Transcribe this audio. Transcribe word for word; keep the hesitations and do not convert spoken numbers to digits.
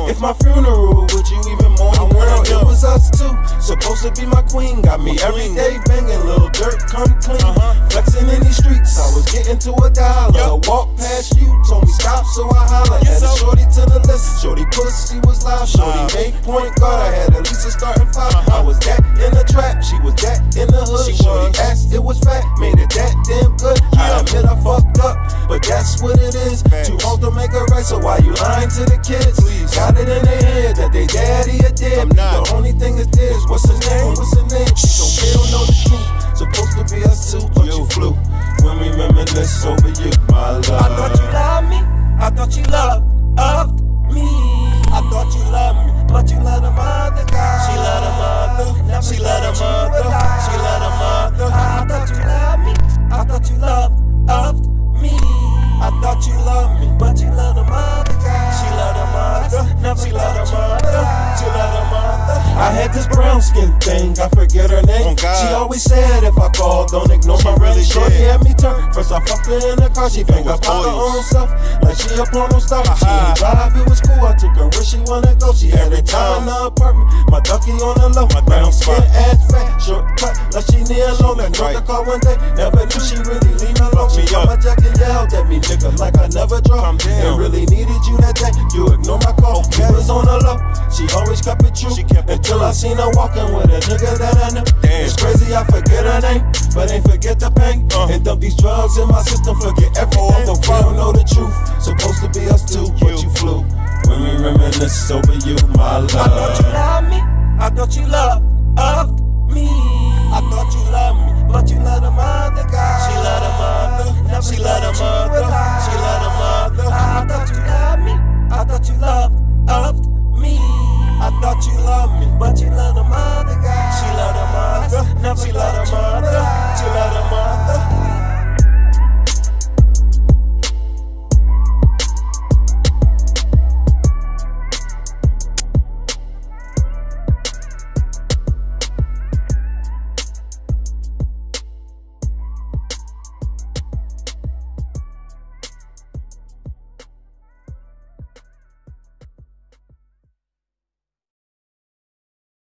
on. If my funeral, would you even mourn, girl? It was us two, supposed to be my queen. Got me every day banging, little dirt come clean. Uh-huh. Flexing in these streets, I was getting to a dollar. Yep. Walk past you, told me stop, so I holler. Yes, Added shorty to the list, shorty pussy was loud. Shorty uh, made point guard, I had at least a starting five. Uh-huh. I was that in the trap, she was that in the hood. She shorty was. Asked, it was fat, made it that damn good. Yeah. I admit I fucked up, but that's what it is. Thanks. Too old to make it right, so why you lying to the kids? Please. Got it in their head that they daddy or dead. The only thing is this, what's her name? What's her name? She don't care, don't know the truth. Supposed to be us two, but you flew. When we reminisce over you, my love. I thought you loved me, I thought you loved, loved me. I thought you loved me, but you let a mother guy. She let a mother, she let a mother, she let a mother. I thought you loved me, I thought you loved, loved me. I thought you loved me, but you let a mother guy. She let a mother, she let a mother, she let a mother. I had this brown skin thing, I forget her name. Oh, she always said if I called, don't ignore my ring. Shorty had me turn, first I fucked her in the car. She finger popped her own stuff, like she a porno star. She didn't drive, it was cool, I took her where she wanna go. She had a time in the apartment, my ducky on the low. My brown skin, ass fat, short cut, like she near low. Like drove the car one day, never knew she really leave me alone. She got my jacket, yelled at me, nigga, like I never drove. And really needed you that day, you ignore my call. He was on the low, she always kept it true. Until I seen her walking with a nigga that I knew. Damn. It's crazy, I forget her name, but ain't forget the pain. Uh. And dump these drugs in my system, forget everything. But we don't know the truth, supposed to be us two, but you flew. When we reminisce over you, my love. I thought you loved me, I thought you loved, loved me. I thought you loved me, but you let a mother guy. She let a mother, she let a mother, she let a mother. I thought you loved me, I thought you loved